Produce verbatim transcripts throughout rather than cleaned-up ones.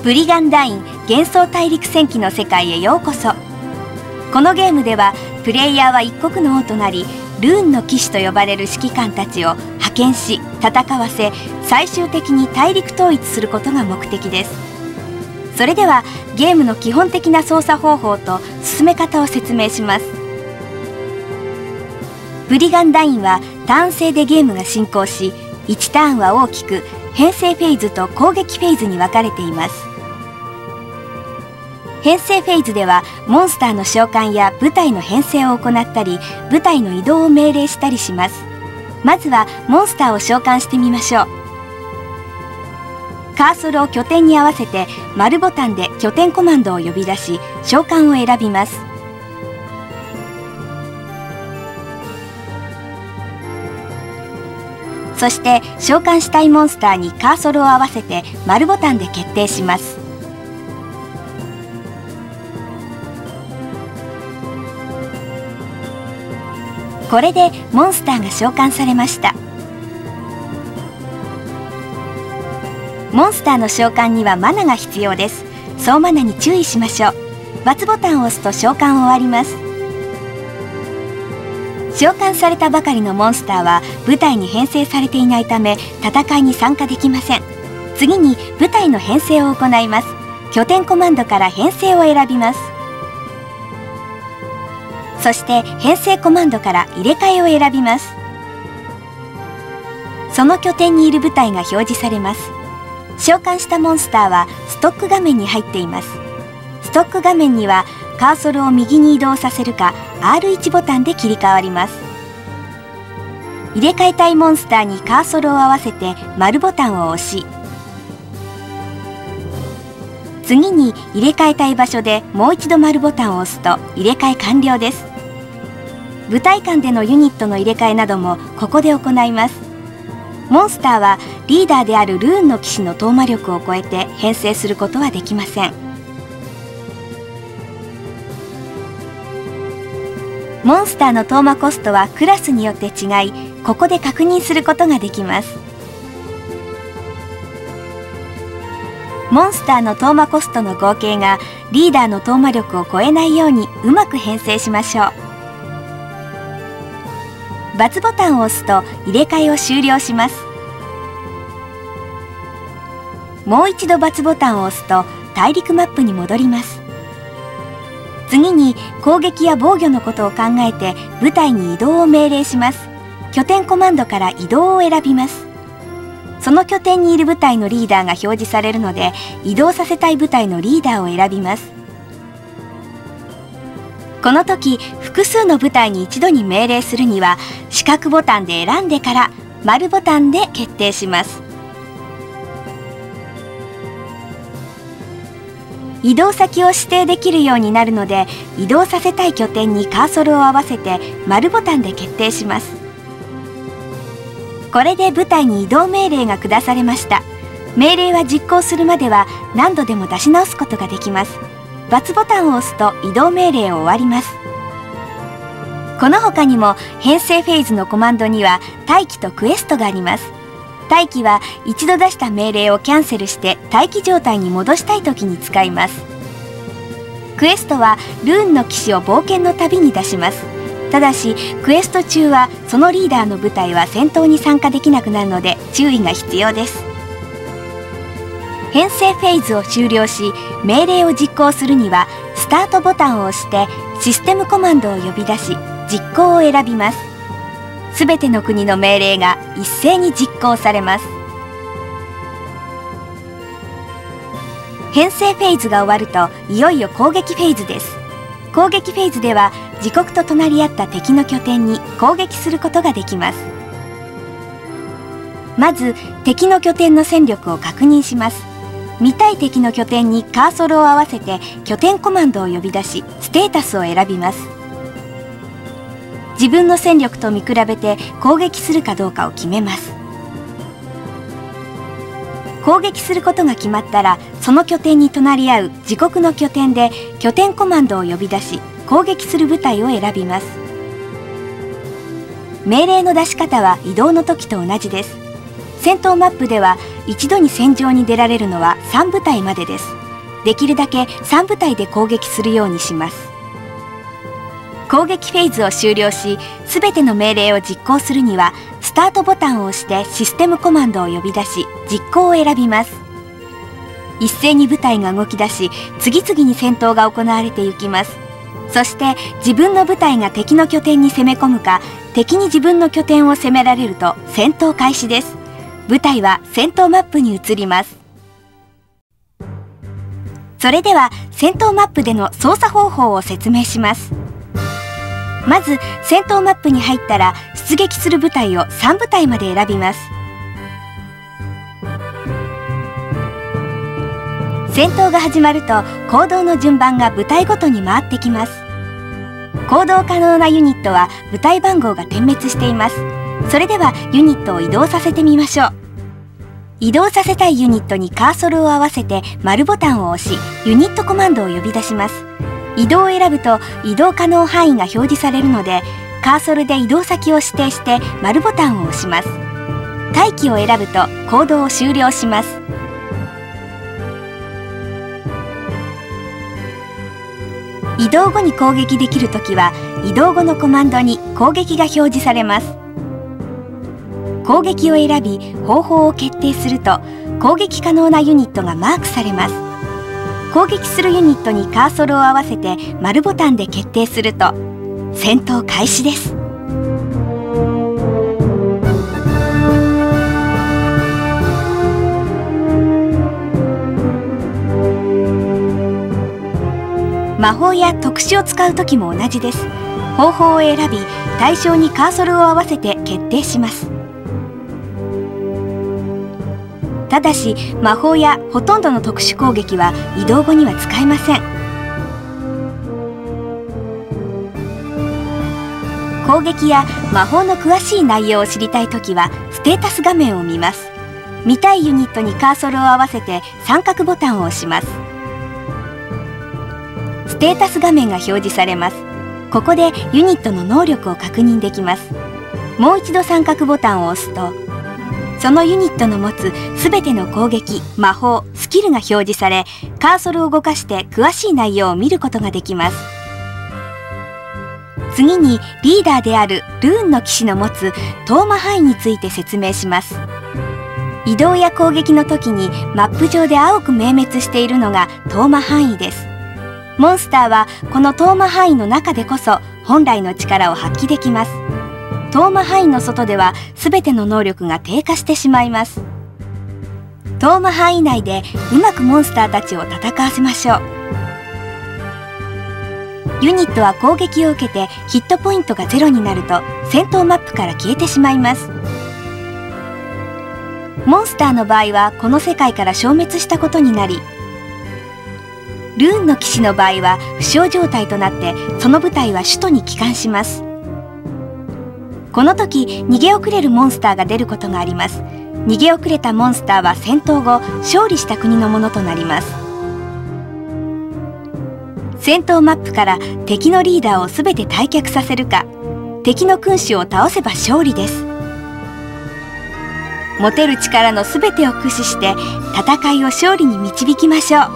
ブリガンダイン幻想大陸戦記の世界へようこそ。このゲームではプレイヤーは一国の王となり、ルーンの騎士と呼ばれる指揮官たちを派遣し戦わせ、最終的に大陸統一することが目的です。それではゲームの基本的な操作方法と進め方を説明します。ブリガンダインはターン制でゲームが進行し、いちターンは大きく編成フェーズと攻撃フェーズに分かれています。編成フェーズではモンスターの召喚や部隊の編成を行ったり、部隊の移動を命令したりします。まずはモンスターを召喚してみましょう。カーソルを拠点に合わせて丸ボタンで拠点コマンドを呼び出し、召喚を選びます。そして召喚したいモンスターにカーソルを合わせて丸ボタンで決定します。これでモンスターが召喚されました。モンスターの召喚にはマナが必要です。総マナに注意しましょう。×ボタンを押すと召喚終わります。召喚されたばかりのモンスターは部隊に編成されていないため戦いに参加できません。次に部隊の編成を行います。拠点コマンドから編成を選びます。そして編成コマンドから入れ替えを選びます。その拠点にいる部隊が表示されます。召喚したモンスターはストック画面に入っています。ストック画面にはカーソルを右に移動させるか アールワン ボタンで切り替わります。入れ替えたいモンスターにカーソルを合わせて丸ボタンを押し、次に入れ替えたい場所でもう一度丸ボタンを押すと入れ替え完了です。部隊間でのユニットの入れ替えなどもここで行います。モンスターはリーダーであるルーンの騎士のトーマ力を超えて編成することはできません。モンスターのトーマコストはクラスによって違い、ここで確認することができます。モンスターのトーマコストの合計がリーダーのトーマ力を超えないようにうまく編成しましょう。×ボタンを押すと入れ替えを終了します。もう一度×ボタンを押すと大陸マップに戻ります。次に攻撃や防御のことを考えて部隊に移動を命令します。拠点コマンドから移動を選びます。その拠点にいる部隊のリーダーが表示されるので、移動させたい部隊のリーダーを選びます。この時複数の部隊に一度に命令するには四角ボタンで選んでから丸ボタンで決定します。移動先を指定できるようになるので、移動させたい拠点にカーソルを合わせて丸ボタンで決定します。これで部隊に移動命令が下されました。命令は実行するまでは何度でも出し直すことができます。×ボタンを押すと移動命令を終わります。この他にも編成フェーズのコマンドには待機とクエストがあります。待機は一度出した命令をキャンセルして待機状態に戻したい時に使います。クエストはルーンの騎士を冒険の旅に出します。ただしクエスト中はそのリーダーの部隊は戦闘に参加できなくなるので注意が必要です。編成フェーズを終了し命令を実行するにはスタートボタンを押してシステムコマンドを呼び出し実行を選びます。すべての国の命令が一斉に実行されます。編成フェーズが終わるといよいよ攻撃フェーズです。攻撃フェーズでは自国と隣り合った敵の拠点に攻撃することができます。まず敵の拠点の戦力を確認します。見たい敵の拠点にカーソルを合わせて拠点コマンドを呼び出しステータスを選びます。自分の戦力と見比べて攻撃するかどうかを決めます。攻撃することが決まったらその拠点に隣り合う自国の拠点で拠点コマンドを呼び出し攻撃する部隊を選びます。命令の出し方は移動の時と同じです。 戦闘マップでは一度に戦場に出られるのはさんぶたいまでです。できるだけさんぶたいで攻撃するようにします。攻撃フェーズを終了し、すべての命令を実行するにはスタートボタンを押してシステムコマンドを呼び出し、実行を選びます。一斉に部隊が動き出し、次々に戦闘が行われていきます。そして自分の部隊が敵の拠点に攻め込むか、敵に自分の拠点を攻められると戦闘開始です。部隊は戦闘マップに移ります。それでは戦闘マップでの操作方法を説明します。まず戦闘マップに入ったら出撃する部隊をさんぶたいまで選びます。戦闘が始まると行動の順番が部隊ごとに回ってきます。行動可能なユニットは部隊番号が点滅しています。それではユニットを移動させてみましょう。移動させたいユニットにカーソルを合わせて丸ボタンを押し、ユニットコマンドを呼び出します。移動を選ぶと移動可能範囲が表示されるので、カーソルで移動先を指定して丸ボタンを押します。待機を選ぶと行動を終了します。移動後に攻撃できるときは移動後のコマンドに攻撃が表示されます。攻撃を選び方法を決定すると攻撃可能なユニットがマークされます。攻撃するユニットにカーソルを合わせて丸ボタンで決定すると戦闘開始です。魔法や特殊を使う時も同じです。方法を選び対象にカーソルを合わせて決定します。ただし魔法やほとんどの特殊攻撃は移動後には使えません。攻撃や魔法の詳しい内容を知りたいときはステータス画面を見ます。見たいユニットにカーソルを合わせて三角ボタンを押します。ステータス画面が表示されます。ここでユニットの能力を確認できます。もう一度三角ボタンを押すとそのユニットの持つすべての攻撃、魔法、スキルが表示され、カーソルを動かして詳しい内容を見ることができます。次にリーダーであるルーンの騎士の持つトーマ範囲について説明します。移動や攻撃の時にマップ上で青く明滅しているのがトーマ範囲です。モンスターはこのトーマ範囲の中でこそ本来の力を発揮できます。トーマ範囲の外では全ての能力が低下してしまいます。トーマ範囲内でうまくモンスターたちを戦わせましょう。ユニットは攻撃を受けてヒットポイントがゼロになると戦闘マップから消えてしまいます。モンスターの場合はこの世界から消滅したことになり、ルーンの騎士の場合は負傷状態となってその部隊は首都に帰還します。この時逃げ遅れるモンスターが出ることがあります。逃げ遅れたモンスターは戦闘後勝利した国のものとなります。戦闘マップから敵のリーダーを全て退却させるか、敵の君主を倒せば勝利です。持てる力の全てを駆使して戦いを勝利に導きましょう。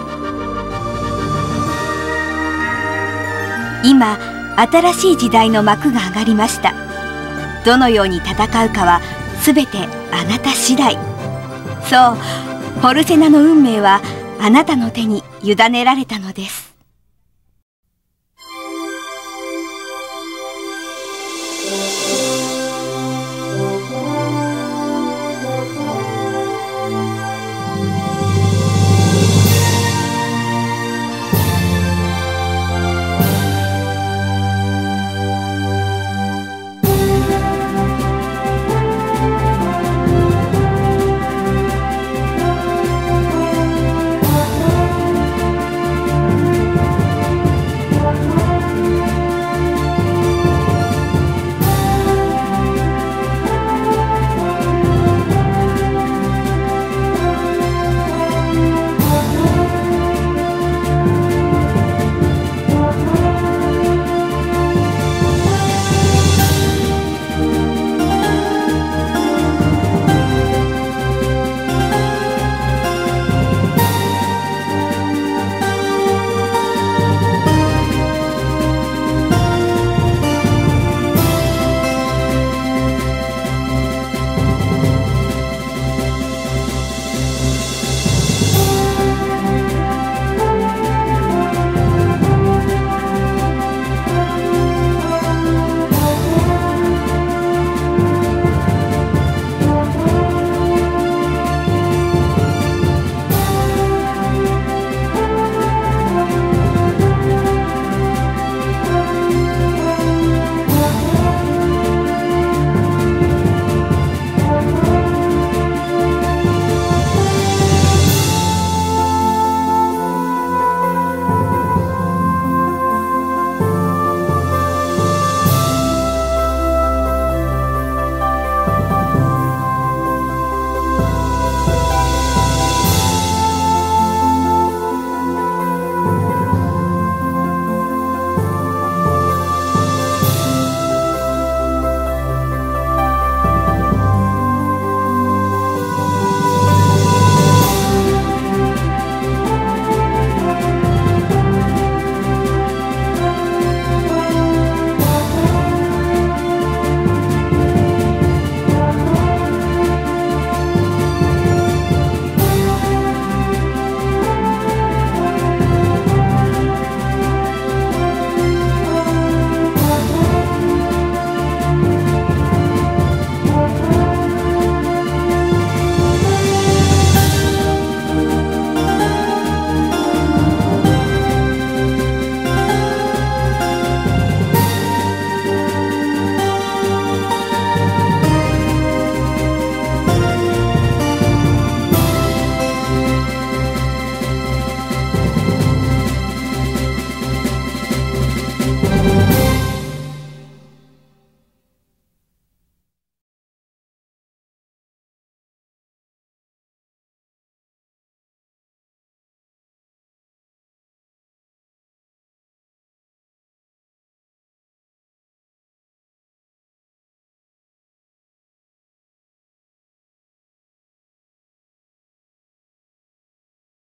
今新しい時代の幕が上がりました。どのように戦うかはすべてあなた次第。そう、ポルセナの運命はあなたの手に委ねられたのです。